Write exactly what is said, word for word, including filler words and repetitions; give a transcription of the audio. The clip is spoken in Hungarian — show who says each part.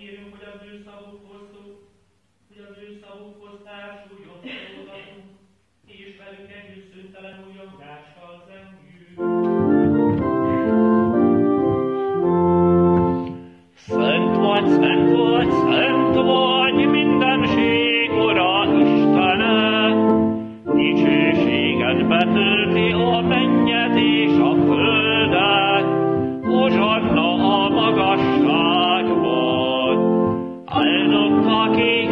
Speaker 1: kérünk, hogy az ő szavukhoz, hogy az ő szavukhoz társuljon szólgatunk, és velük együtt szüntelen újongással zengjük. Szent vagy, szent vagy, szent vagy, mindenség Ura Istene, dicsőséged betölti a mennyet és a földet, hozsanna a magasságban. Áldott, aki